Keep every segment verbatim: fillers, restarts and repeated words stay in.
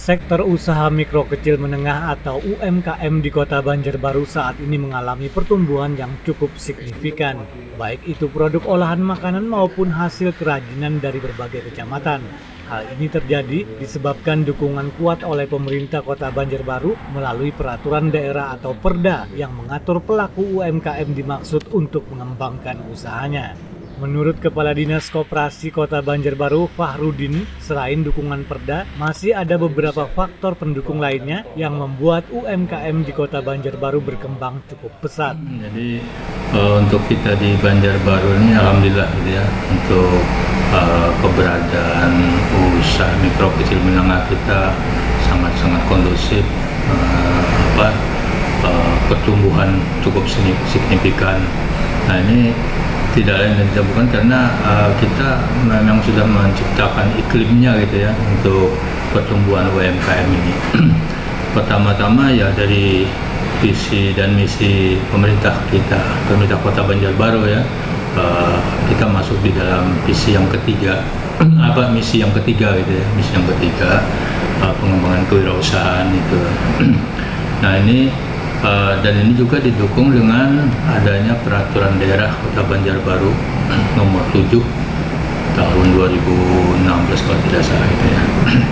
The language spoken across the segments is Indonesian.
Sektor usaha mikro kecil menengah atau U M K M di Kota Banjarbaru saat ini mengalami pertumbuhan yang cukup signifikan, baik itu produk olahan makanan maupun hasil kerajinan dari berbagai kecamatan. Hal ini terjadi disebabkan dukungan kuat oleh pemerintah Kota Banjarbaru melalui peraturan daerah atau Perda yang mengatur pelaku U M K M dimaksud untuk mengembangkan usahanya. Menurut Kepala Dinas Koperasi Kota Banjarbaru, Fahrudin, selain dukungan Perda, masih ada beberapa faktor pendukung lainnya yang membuat U M K M di Kota Banjarbaru berkembang cukup pesat. Jadi uh, untuk kita di Banjarbaru ini alhamdulillah gitu ya, untuk uh, keberadaan usaha mikro kecil menengah kita sangat-sangat kondusif, uh, apa uh, pertumbuhan cukup signifikan. Nah ini tidak lain dan tidak bukan karena uh, kita memang sudah menciptakan iklimnya gitu ya untuk pertumbuhan U M K M ini. Pertama-tama ya dari visi dan misi pemerintah kita, pemerintah Kota Banjarbaru ya, uh, kita masuk di dalam visi yang ketiga, apa misi yang ketiga gitu ya, misi yang ketiga uh, pengembangan kewirausahaan itu. Nah ini Uh, dan ini juga didukung dengan adanya peraturan daerah Kota Banjarbaru nomor tujuh tahun dua ribu enam belas kalau tidak salah itu ya,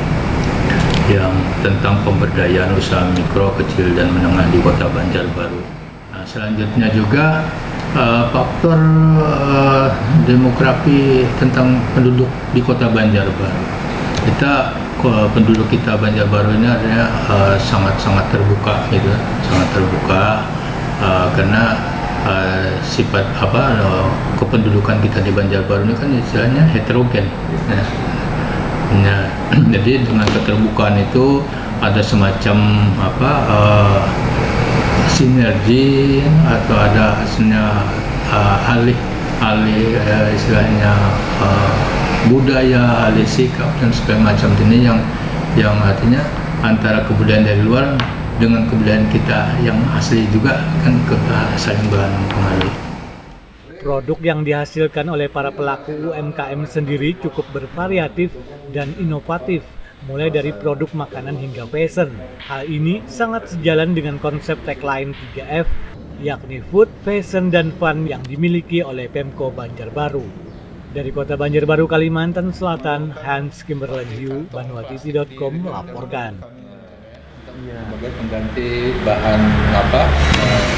yang tentang pemberdayaan usaha mikro, kecil dan menengah di Kota Banjarbaru. Nah, selanjutnya juga uh, faktor uh, demografi tentang penduduk di Kota Banjarbaru. Kita penduduk kita Banjarbaru ini adalah sangat-sangat uh, terbuka gitu, sangat terbuka uh, karena uh, sifat apa uh, kependudukan kita di Banjarbaru ini kan istilahnya heterogen. Nah, nah, jadi dengan keterbukaan itu ada semacam apa uh, sinergi atau ada hasilnya uh, alih alih uh, istilahnya uh, budaya, alih sikap dan segala macam ini yang yang artinya antara kebudayaan dari luar dengan kebudayaan kita yang asli juga kan saling berpengaruh. Produk yang dihasilkan oleh para pelaku U M K M sendiri cukup bervariatif dan inovatif, mulai dari produk makanan hingga fashion. Hal ini sangat sejalan dengan konsep tagline tiga F, yakni food, fashion, dan fun yang dimiliki oleh Pemko Banjarbaru. Dari Kota Banjarbaru, Kalimantan Selatan, Hans Kimberleniu, Banuatv titik com melaporkan. Sebagai pengganti bahan apa